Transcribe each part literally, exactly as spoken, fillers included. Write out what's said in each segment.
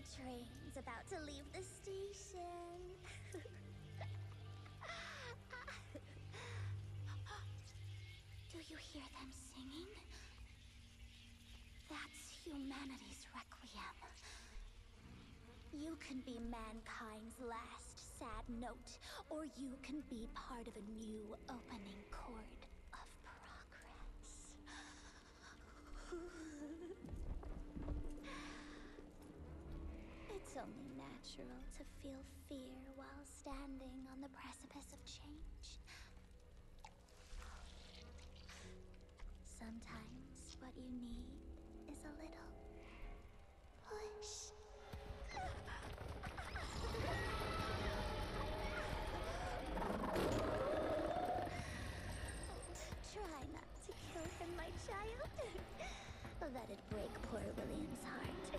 The train's about to leave the station. Do you hear them singing? That's humanity's requiem. You can be mankind's last sad note, or you can be part of a new opening chord of progress. It's only natural to feel fear while standing on the precipice of change. Sometimes what you need is a little push. Try not to kill him, my child. That'd break poor William's heart.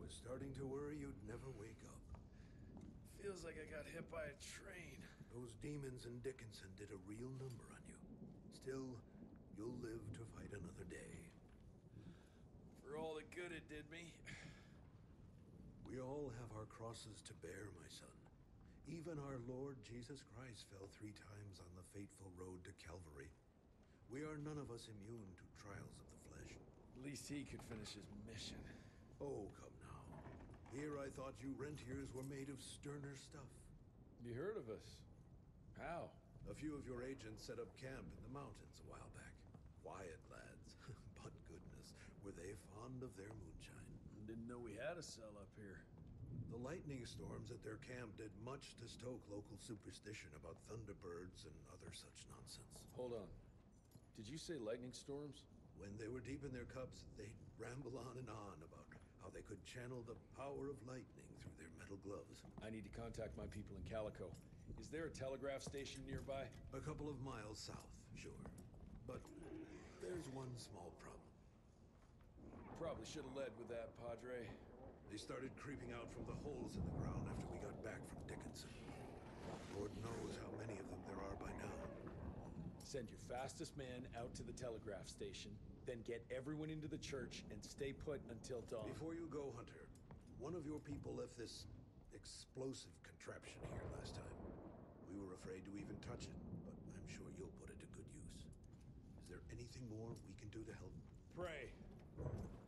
was starting to worry you'd never wake up. Feels like I got hit by a train. Those demons in Dickinson did a real number on you. Still, you'll live to fight another day. For all the good it did me. We all have our crosses to bear, my son. Even our Lord Jesus Christ fell three times on the fateful road to Calvary. We are none of us immune to trials of the flesh. At least he could finish his mission. Oh, come now. Here I thought you rentiers were made of sterner stuff. You heard of us? How? A few of your agents set up camp in the mountains a while back. Quiet lads, but goodness, were they fond of their moonshine. Didn't know we had a cell up here. The lightning storms at their camp did much to stoke local superstition about thunderbirds and other such nonsense. Hold on. Did you say lightning storms? When they were deep in their cups, they'd ramble on and on about how they could channel the power of lightning through their metal gloves. I need to contact my people in Calico. Is there a telegraph station nearby? A couple of miles south, sure. But there's one small problem. Probably should have led with that, Padre. They started creeping out from the holes in the ground after we got back from Dickinson. Lord knows how many of them there are by now. Send your fastest man out to the telegraph station, then get everyone into the church and stay put until dawn. Before you go, Hunter, one of your people left this explosive contraption here last time. We were afraid to even touch it, but I'm sure you'll put it to good use. Is there anything more we can do to help? Pray.